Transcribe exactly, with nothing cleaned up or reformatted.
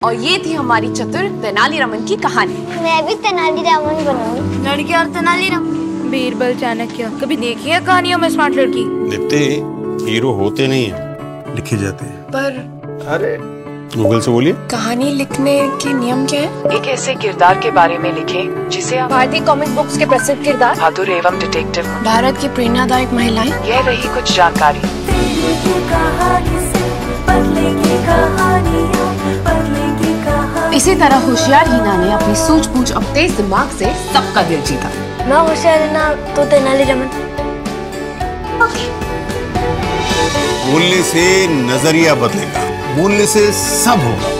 और ये थी हमारी चतुर तेनालीरामन की कहानी। मैं भी तेनालीरामन बनूं। लड़की और तेनालीरामन, बीरबल, चाणक्य। कभी देखी है कहानियों में स्मार्ट लड़की? दीप्ति, हीरो होते नहीं है, लिखे जाते हैं। पर अरे गूगल से बोलिए। कहानी लिखने के नियम क्या है? एक ऐसे किरदार के बारे में लिखें जिसे आप भारतीय कॉमिक बुक्स के प्रसिद्ध किरदार, बहादुर एवं डिटेक्टिव, भारत की प्रेरणादायक महिलाएं। यह रही कुछ जानकारी। इसी तरह होशियार हीना ने अपनी सूझबूझ और तेज दिमाग से सबका दिल जीता। ना होशियार है ना तो तेनालीरामन। बोलने से नजरिया बदलेगा, बोलने से सब होगा।